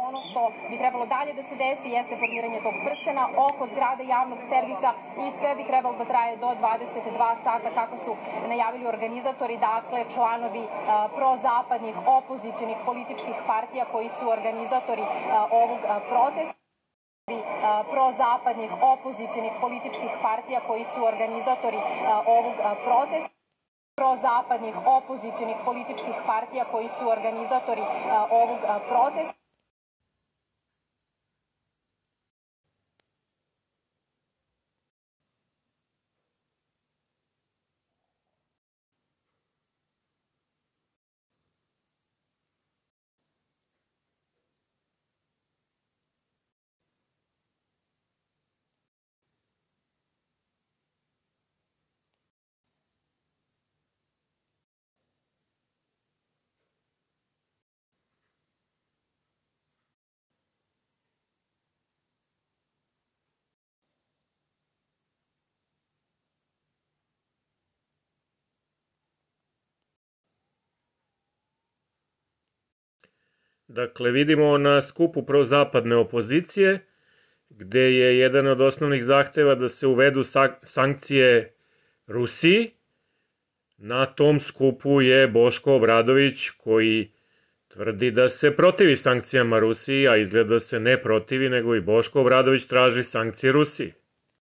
Ono što bi trebalo dalje da se desi jeste formiranje tog prstena oko zgrade javnog servisa i sve bi trebalo da traje do 22 sata kako su najavili organizatori, dakle članovi prozapadnih opozicionih političkih partija koji su organizatori ovog protesta. Prozapadnih opozicionih političkih partija koji su organizatori ovog protesta. Prozapadnih opozicionih političkih partija koji su organizatori ovog protesta. Dakle, vidimo na skupu prozapadne opozicije, gde je jedan od osnovnih zahteva da se uvedu sankcije Rusiji. Na tom skupu je Boško Obradović, koji tvrdi da se protivi sankcijama Rusiji, a izgleda se ne protivi, nego i Boško Obradović traži sankcije Rusiji.